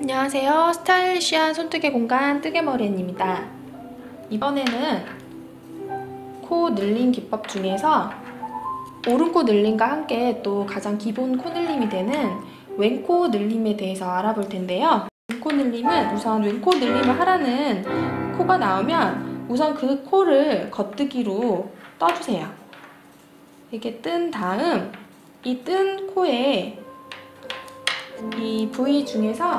안녕하세요. 스타일리시한 손뜨개 공간 뜨개머리입니다. 이번에는 코 늘림 기법 중에서 오른코 늘림과 함께 또 가장 기본 코 늘림이 되는 왼코 늘림에 대해서 알아볼 텐데요. 왼코 늘림은 우선 왼코 늘림을 하라는 코가 나오면 우선 그 코를 겉뜨기로 떠주세요. 이렇게 뜬 다음 이 뜬 코에 이 부위 중에서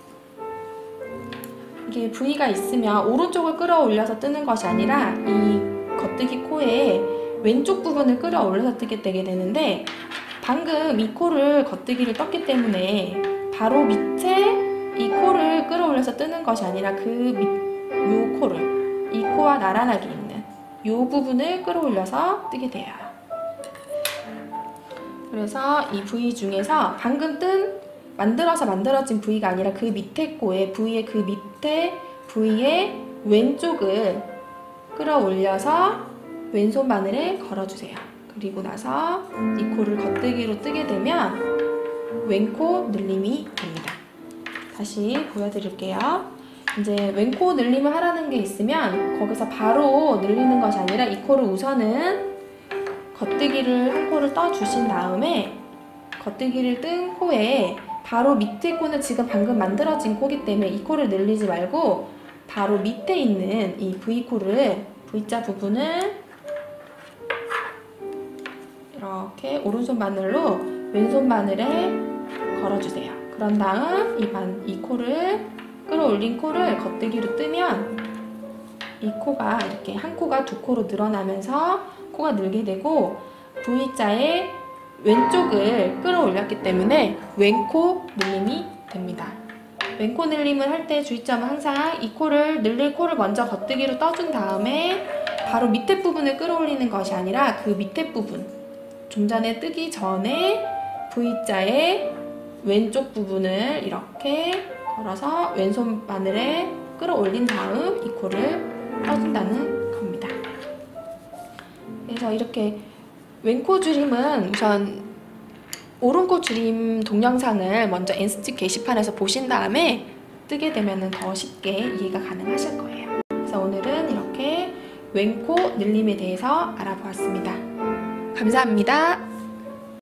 이게 부위가 있으면 오른쪽을 끌어올려서 뜨는 것이 아니라 이 겉뜨기 코에 왼쪽 부분을 끌어올려서 뜨게 되는데, 방금 이 코를 겉뜨기를 떴기 때문에 바로 밑에 이 코를 끌어올려서 뜨는 것이 아니라 요 코를, 이 코와 나란하게 있는 요 부분을 끌어올려서 뜨게 돼요. 그래서 이 부위 중에서 방금 만들어진 부위가 아니라 그 밑에 코의 부위의 그 밑에 부위의 왼쪽을 끌어올려서 왼손 바늘에 걸어주세요. 그리고 나서 이 코를 겉뜨기로 뜨게 되면 왼코 늘림이 됩니다. 다시 보여드릴게요. 이제 왼코 늘림을 하라는 게 있으면 거기서 바로 늘리는 것이 아니라 이 코를 우선은 겉뜨기를 한 코를 떠주신 다음에 겉뜨기를 뜬 코에 바로 밑에 코는 지금 방금 만들어진 코기 때문에 이 코를 늘리지 말고 바로 밑에 있는 이 V코를, V자 부분을 이렇게 오른손 바늘로 왼손 바늘에 걸어주세요. 그런 다음 이 코를, 끌어올린 코를 겉뜨기로 뜨면 이 코가 이렇게 한 코가 두 코로 늘어나면서 코가 늘게 되고 V자의 왼쪽을 끌어올렸기 때문에 왼코 늘림이 됩니다. 왼코 늘림을 할 때 주의점은 항상 이 코를, 늘릴 코를 먼저 겉뜨기로 떠준 다음에 바로 밑에 부분을 끌어올리는 것이 아니라 그 밑에 부분, 좀 전에 뜨기 전에 V자의 왼쪽 부분을 이렇게 걸어서 왼손 바늘에 끌어올린 다음 이 코를 떠준다는 겁니다. 그래서 이렇게 왼코 줄임은 우선 오른코 줄임 동영상을 먼저 N스틱 게시판에서 보신 다음에 뜨게 되면 더 쉽게 이해가 가능하실 거예요. 그래서 오늘은 이렇게 왼코 늘림에 대해서 알아보았습니다. 감사합니다.